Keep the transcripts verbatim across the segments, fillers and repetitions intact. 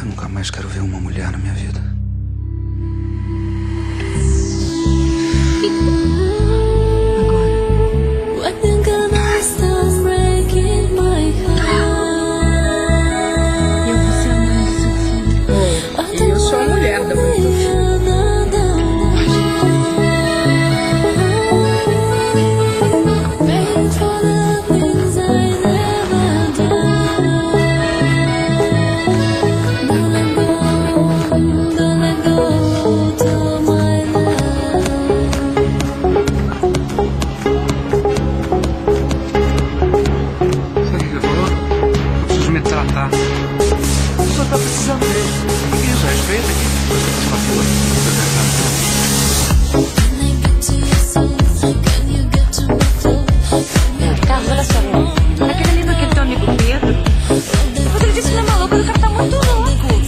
Eu nunca mais quero ver uma mulher na minha vida. Eu sou a mulher da mãe do filho. Tratar. O senhor está precisando mesmo. Isso, respeita aqui. Por favor. Carlos, olha só. Aquele livro aqui do teu amigo Pedro. Você disse que ele é maluco, o cara tá muito louco.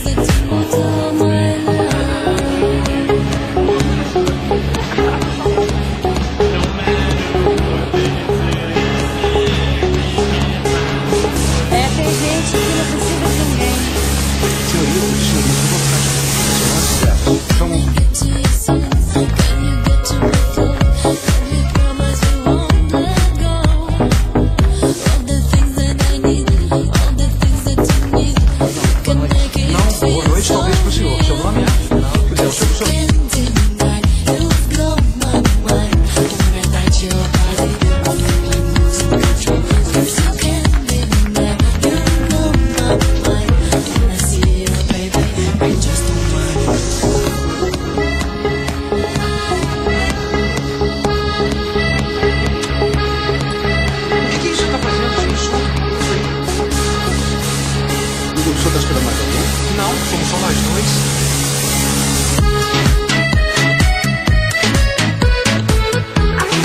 É, tem gente que não precisa de ninguém. Senhorita, senhorita, eu vou ficar. Vamos. Não, boa noite, talvez pro senhor. Seu nome é? Pois é, o seu, o seu. O senhor está esperando mais alguém? Não, somos só nós dois.